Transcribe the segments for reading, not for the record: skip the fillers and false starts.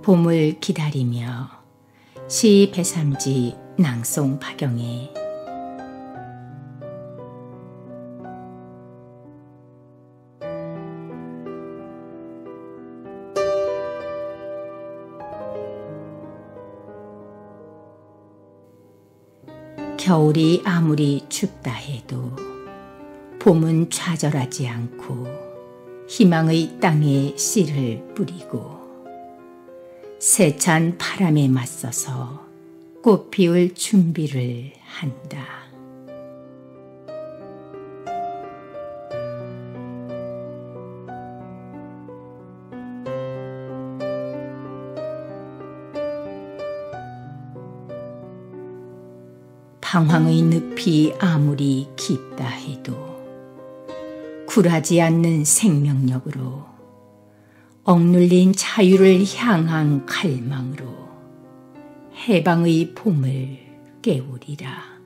봄을 기다리며 시 배삼지 낭송 박영애. 겨울이 아무리 춥다 해도 봄은 좌절하지 않고 희망의 땅에 씨를 뿌리고 세찬 바람에 맞서서 꽃 피울 준비를 한다. 방황의 늪이 아무리 깊다 해도 굴하지 않는 생명력으로 억눌린 자유를 향한 갈망으로 해방의 봄을 깨우리라.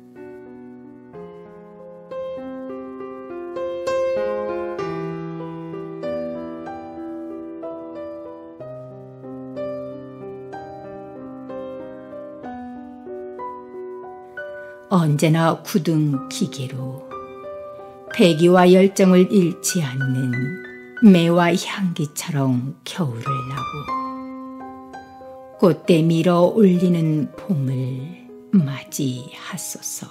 언제나 굳은 기계로 패기와 열정을 잃지 않는 매와 향기처럼 겨울을 나고 꽃대 밀어 올리는 봄을 맞이하소서.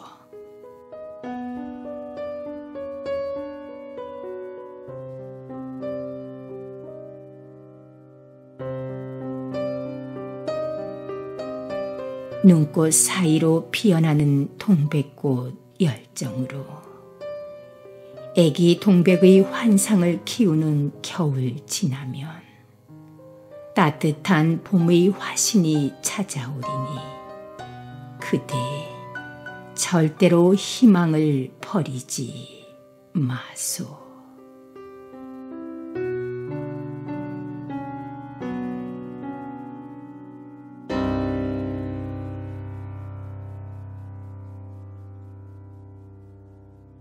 눈꽃 사이로 피어나는 동백꽃 열정으로 애기 동백의 환상을 키우는 겨울 지나면 따뜻한 봄의 화신이 찾아오리니 그대 절대로 희망을 버리지 마소.